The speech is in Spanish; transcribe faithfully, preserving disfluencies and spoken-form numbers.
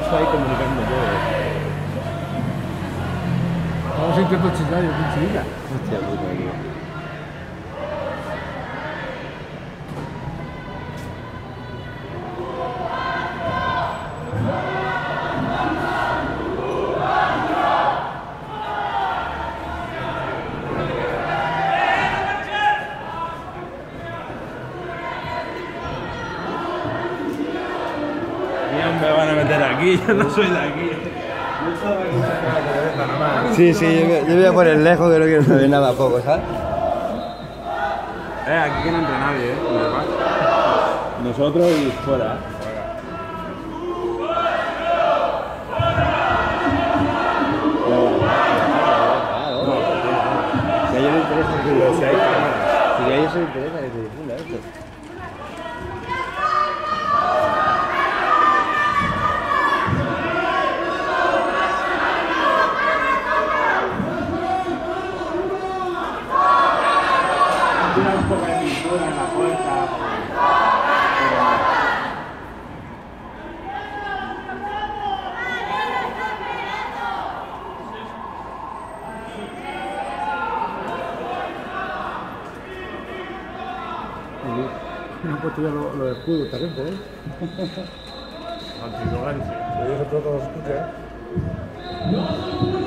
justo ahí comunicando todo. Vamos a intentar chillar, yo con chillar. Hostia puta, tío. Me van a meter aquí, yo no soy de aquí. Sí, sí, yo, yo voy a poner lejos que no quiero saber nada poco, ¿sabes? Eh, aquí que no entre nadie, eh. Nosotros y fuera. Si a ellos les interesa que Pero si hay cámaras. Si a ellos les interesa que se difunda esto. Una un poco de pintura en la puerta. Me han puesto ya los lo escudos, esta gente, ¿eh? Antidrogancia. Yo eso todo lo escucha, ¿eh?